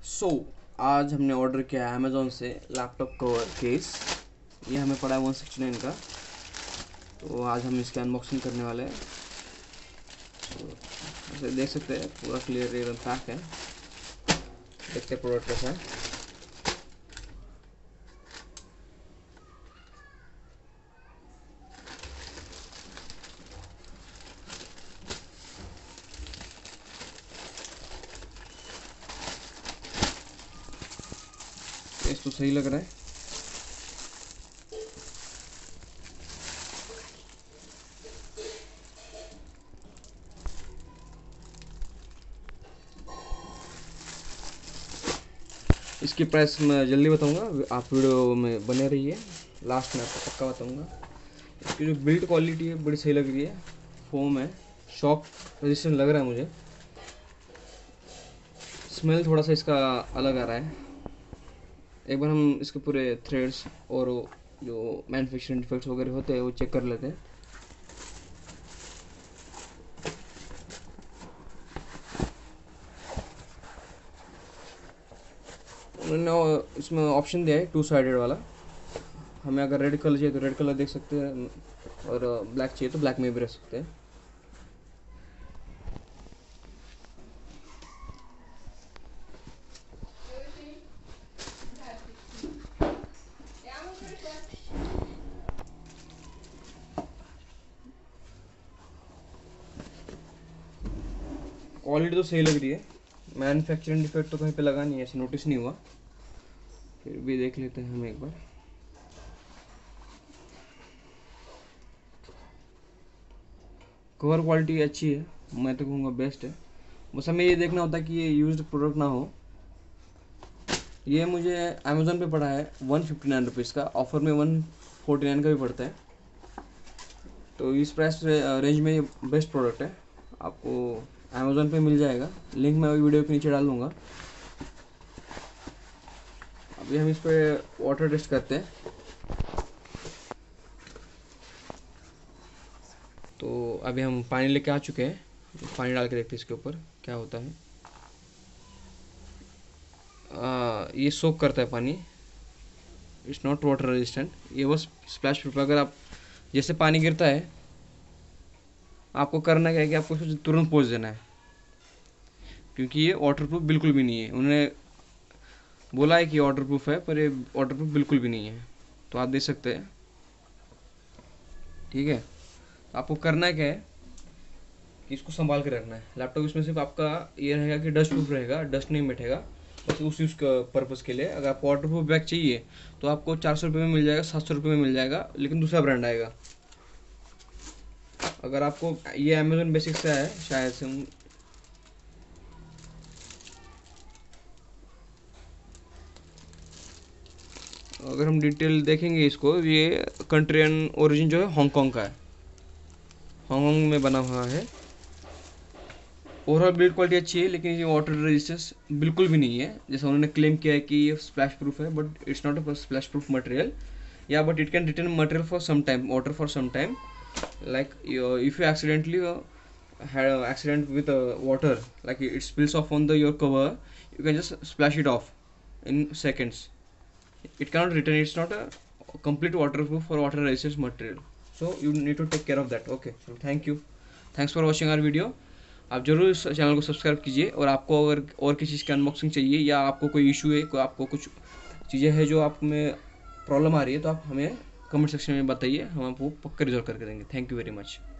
सो आज हमने ऑर्डर किया है अमेज़ोन से लैपटॉप कवर केस। ये हमें पड़ा है 169 का। तो आज हम इसकी अनबॉक्सिंग करने वाले हैं। तो ऐसे देख सकते हैं पूरा क्लियर एकदम पैक है। देखते हैं प्रोडक्ट कैसा है। केस तो सही लग रहा है। इसकी प्राइस मैं जल्दी बताऊंगा, आप वीडियो में बने रहिए, लास्ट में आपको पक्का बताऊंगा। इसकी जो बिल्ड क्वालिटी है बड़ी सही लग रही है। फोम है, शॉक रेजिस्टेंट लग रहा है मुझे। स्मेल थोड़ा सा इसका अलग आ रहा है। एक बार हम इसके पूरे थ्रेड्स और जो मैन्युफैक्चरिंग डिफेक्ट्स वगैरह होते हैं वो चेक कर लेते हैं। उन्होंने इसमें ऑप्शन दिया है 2 साइडेड वाला। हमें अगर रेड कलर चाहिए तो रेड कलर देख सकते हैं, और ब्लैक चाहिए तो ब्लैक में भी रख सकते हैं। क्वालिटी तो सही लग रही है। मैन्युफैक्चरिंग डिफेक्ट तो कहीं पे लगा नहीं है, ऐसे नोटिस नहीं हुआ। फिर भी देख लेते हैं हम एक बार। कवर क्वालिटी अच्छी है, मैं तो कहूँगा बेस्ट है। बस हमें ये देखना होता है कि ये यूज्ड प्रोडक्ट ना हो। ये मुझे अमेज़ोन पे पड़ा है 159 रुपीज़ का, ऑफर में 149 का भी पड़ता है। तो इस प्राइस रेंज में ये बेस्ट प्रोडक्ट है। आपको अमेज़ोन पे मिल जाएगा, लिंक मैं वीडियो के नीचे डाल दूँगा। अभी हम इस पर वाटर टेस्ट करते हैं। तो अभी हम पानी लेके आ चुके हैं, पानी डाल के देखते हैं इसके ऊपर क्या होता है। ये सोक करता है पानी, इट्स नॉट वाटर रेजिस्टेंट। ये बस स्प्लैश प्रूफ। अगर आप जैसे पानी गिरता है, आपको करना क्या है कि आपको उसको तुरंत पोंछ देना है, क्योंकि ये वाटर प्रूफ बिल्कुल भी नहीं है। उन्होंने बोला है कि वाटर प्रूफ है, पर ये वाटर प्रूफ बिल्कुल भी नहीं है। तो आप देख सकते हैं, ठीक है। आपको करना क्या है कि इसको संभाल के रखना है। लैपटॉप इसमें सिर्फ आपका ये रहेगा कि डस्ट प्रूफ रहेगा, डस्ट नहीं बैठेगा, बस उस यूज़ पर्पज़ के लिए। अगर आपको वाटर प्रूफ बैग चाहिए तो आपको 400 रुपये में मिल जाएगा, 700 रुपये में मिल जाएगा, लेकिन दूसरा ब्रांड आएगा। अगर आपको ये अमेज़न बेसिक्स से है शायद से, अगर हम डिटेल देखेंगे इसको, ये कंट्री एंड ओरिजिन जो है हांगकांग का है, हांगकांग में बना हुआ है। ओवरऑल बिल्ड क्वालिटी अच्छी है, लेकिन ये वाटर रेजिस्टेंस बिल्कुल भी नहीं है। जैसा उन्होंने क्लेम किया है कि ये स्प्लैश प्रूफ है, but it's not a splash proof material. या but it can retain material for some time, water for some time. Like if you accidentally had an accident with water, like it spills off on your cover, you can just splash it off in seconds. It cannot return. It's not a complete waterproof or water resistant material, so you need to take care of that. Okay, so thanks for watching our video. आप जरूर इस channel को subscribe कीजिए। और आपको अगर और किसी चीज़ की अनबॉक्सिंग चाहिए, या आपको कोई इशू है, कोई आपको कुछ चीज़ें हैं जो आप में प्रॉब्लम आ रही है, तो आप हमें कमेंट सेक्शन में बताइए, हम आपको पक्का रिजॉल्व करके देंगे। Thank you very much.